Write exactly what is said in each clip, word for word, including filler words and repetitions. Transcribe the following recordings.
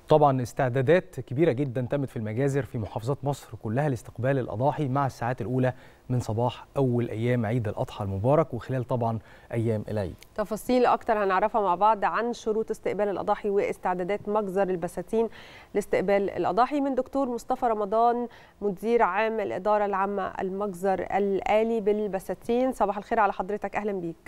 طبعا استعدادات كبيرة جدا تمت في المجازر في محافظات مصر كلها لاستقبال الأضاحي مع الساعات الأولى من صباح أول أيام عيد الأضحى المبارك وخلال طبعا أيام العيد. تفاصيل أكتر هنعرفها مع بعض عن شروط استقبال الأضاحي واستعدادات مجزر البساتين لاستقبال الأضاحي من دكتور مصطفى رمضان مدير عام الإدارة العامة المجزر الآلي بالبساتين. صباح الخير على حضرتك، أهلا بيك.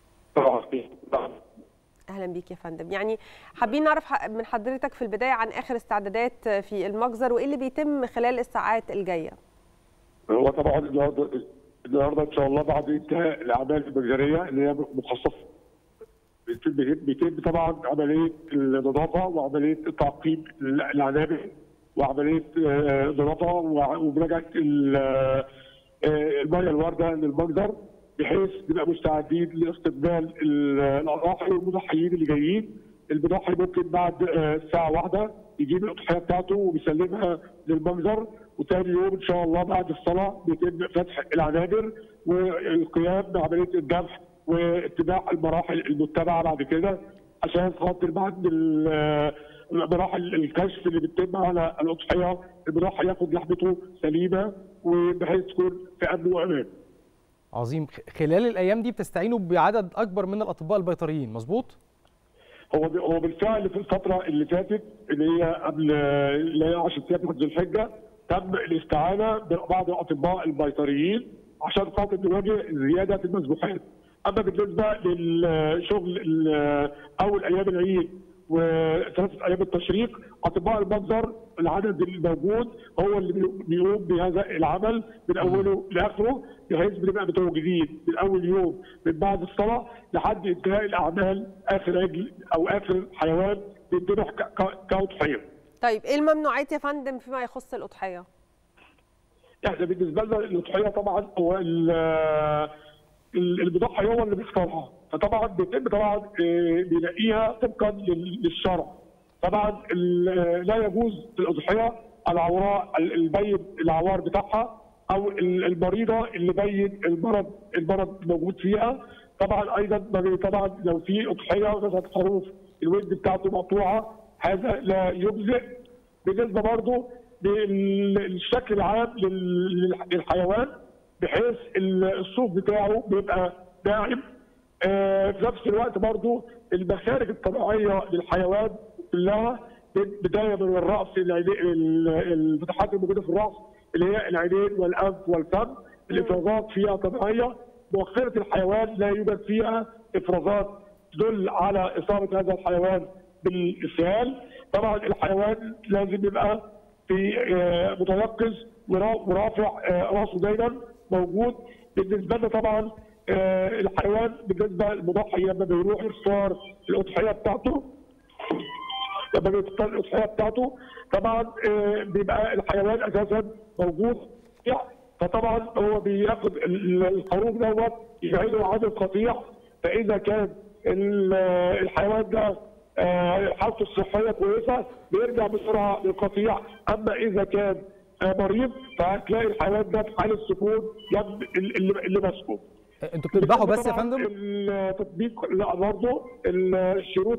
اهلا بيك يا فندم. يعني حابين نعرف من حضرتك في البدايه عن اخر استعدادات في المجزر وايه اللي بيتم خلال الساعات الجايه. هو طبعا النهارده النهارده ان شاء الله بعد انتهاء الاعمال المجزريه اللي هي مخصصه بيتم طبعا عمليه النظافه وعمليه تعقيم العنابر وعمليه نظافه ومراجعه الميه الوارده للمجزر بحيث نبقى مستعدين لاستقبال الاضاحي والمضحيين اللي جايين. المضحي ممكن بعد ساعه واحده يجيب الاضحيه بتاعته وبيسلمها للمجزر، وثاني يوم ان شاء الله بعد الصلاه بيتم فتح العنابر والقيام بعمليه الذبح واتباع المراحل المتبعه بعد كده عشان خاطر بعد مراحل الكشف اللي بتتم على الاضحيه المضحي ياخد لحمته سليمه وبحيث تكون في امن وامان. عظيم. خلال الايام دي بتستعينوا بعدد اكبر من الاطباء البيطريين، مظبوط؟ هو هو بالفعل في الفتره اللي فاتت اللي هي قبل اللي هي عشرة ايام من ذي الحجه تم الاستعانه ببعض الاطباء البيطريين عشان خاطر نواجه زياده في المذبوحات. اما بالنسبه للشغل اول ايام العيد وثلاثه ايام التشريق، اطباء المجزر العدد الموجود هو اللي بيقوم بهذا العمل من اوله لاخره، بحيث بنبقى متواجدين من اول يوم من بعد الصلاه لحد انتهاء الاعمال اخر عجل او اخر حيوان بيتذبح كاضحيه. طيب ايه الممنوعات يا فندم فيما يخص الاضحيه؟ احنا بالنسبه لنا الاضحيه طبعا هو المضحي هو اللي بيختارها، فطبعا بيتم طبعا بيلاقيها طبقا للشرع. طبعا لا يجوز الاضحيه العوراء البين العوار بتاعها او المريضه اللي بين المرض المرض موجود فيها. طبعا ايضا طبعا لو في اضحيه مثلا خروف الود بتاعته مقطوعه هذا لا يجزئ. بالنسبه برضه للشكل العام للحيوان بحيث الصوف بتاعه بيبقى داعم. آه في نفس الوقت برضو المخارج الطبيعيه للحيوان كلها بدايه من الراس الفتحات الموجوده في الراس اللي هي العينين والانف والفم، الافرازات فيها طبيعيه. مؤخره الحيوان لا يوجد فيها افرازات تدل على اصابه هذا الحيوان بالاسهال. طبعا الحيوان لازم يبقى في آه متيقظ ورافع آه راسه دايما موجود. بالنسبه لنا طبعا آه الحيوان بالنسبه للمضحي لما بيروح يختار الاضحيه بتاعته لما بيختار الاضحيه بتاعته طبعا آه بيبقى الحيوان اساسا موجود، فطبعا هو بياخد الخروف دوت يبعده عن القطيع. فاذا كان الحيوان ده آه حالته الصحيه كويسه بيرجع بسرعه للقطيع. اما اذا كان مريض فهتلاقي الحيوان ده في حاله سكون جنب اللي اللي ماسكه. انتوا بتذبحوا بس يا فندم؟ التطبيق لا برضه الشروط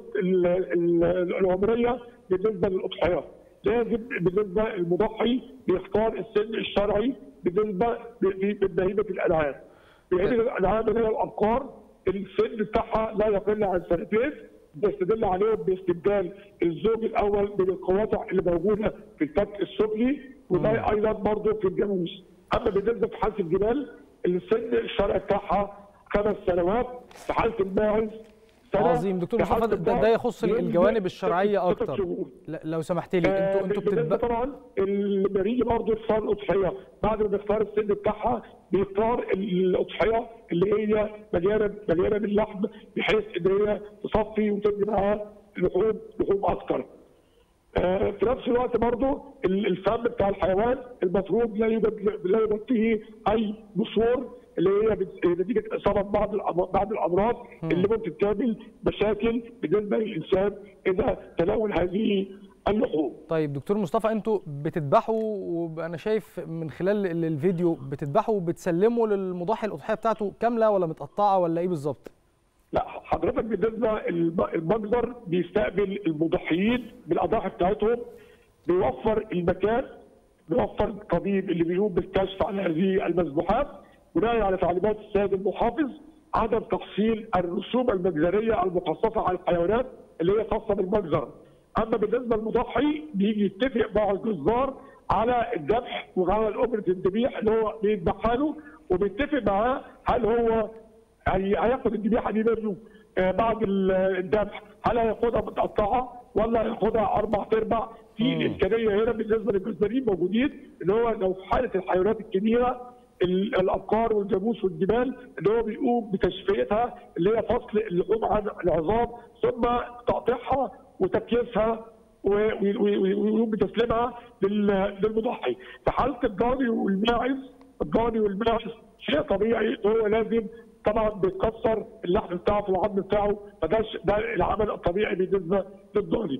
العمريه بالنسبه للاضحيه لازم بالنسبه للمضحي بيختار السن الشرعي بالنسبه لبهيمه الانعام. بهيمه الانعام اللي هي الابقار السن بتاعها لا يقل عن سنتين، بيستدل عليهم باستبدال الزوج الاول من القواطع اللي موجوده في الفك السفلي وده ايضا برضه في الجاموس. اما بالنسبه في حاله الجمال السن الشرعي بتاعها خمس سنوات، في حاله الماعز سنه. عظيم. دكتور مصطفى ده, ده يخص الجوانب الشرعيه اكتر لو سمحت لي. انتوا انتوا بتذبحوا طبعا اللي بيجي برضه يختار الاضحيه بعد ما بيختار السن بتاعها بيختار الاضحيه اللي هي مليانه مليانه باللحم بحيث ان هي تصفي وتدي معاها لحوم لحوم اكثر. آه في نفس الوقت برضه الفم بتاع الحيوان المفروض لا لا يغطيه اي بثور اللي هي نتيجه اصابه بعض بعض الامراض اللي ممكن تعمل مشاكل بالنسبه للانسان اذا تناول هذه اللحوم. طيب دكتور مصطفى انتوا بتذبحوا وانا شايف من خلال الفيديو بتذبحوا وبتسلموا للمضحي الاضحيه بتاعته كامله ولا متقطعه ولا ايه بالظبط؟ لا حضرتك بالنسبه المجزر بيستقبل المضحيين بالاضاحي بتاعتهم، بيوفر المكان، بيوفر الطبيب اللي بيقوم بالكشف عن هذه المذبوحات بناء على تعليمات السيد المحافظ عدم تحصيل الرسوم المجزريه المخصصه على الحيوانات اللي هي خاصه بالمجزر. اما بالنسبه للمضحي بيجي يتفق مع الجزار على الذبح وعلى اجره الذبيح اللي هو بيذبحها له، وبيتفق معاه هل هو هياخد الذبيحه دي منه بعد الذبح، هل هياخدها متقطعه ولا هياخدها اربع ارباع. في امكانيه هنا بالنسبه للجزارين موجودين ان هو لو في حاله الحيوانات الكبيره الابقار والجاموس والجمال ان هو بيقوم بتشفيتها اللي هي فصل اللحوم عن العظام ثم تقطيعها وتكييفها ويقوم بتسليمها للمضحي. في حاله الضاني والماعز، الضاني والماعز شيء طبيعي هو لازم طبعا بيتكسر اللحم بتاعه في العظم بتاعه، فده ده العمل الطبيعي بالنسبه للضاني.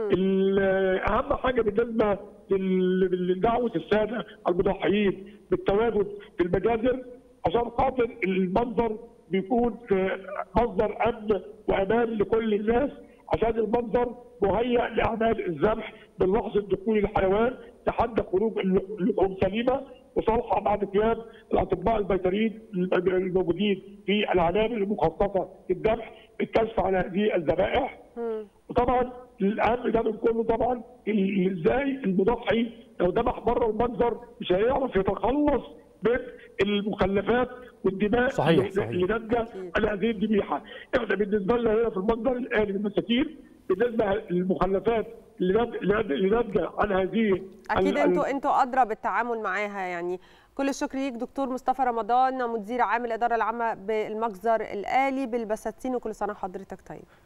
اهم حاجه بالنسبه لدعوه الساده المضحيين بالتواجد في المجازر عشان خاطر المنظر بيكون مصدر امن وامان لكل الناس، عشان المنظر مهيأ لاعمال الذبح من لحظه دخول الحيوان لحد خروج اللحوم سليمه وصالحه بعد قيام الاطباء البيطريين الموجودين في العنابر المخصصه للذبح الكشف على هذه الذبائح. وطبعا الاهم ده من كله طبعا ازاي المضحي لو ذبح بره المنظر مش هيعرف يتخلص من المخلفات والدماء صحيح صحيح. اللي ناتجه على هذه الذبيحه. احنا بالنسبه لنا هنا في المنظر الالي للمساكين بالنسبه للمخلفات اللي ناتجه عن هذه اكيد انتوا انتوا ادرى بالتعامل معاها. يعني كل الشكر ليك دكتور مصطفى رمضان مدير عام الاداره العامه بالمجزر الالي بالبساتين، وكل سنه وحضرتك طيب.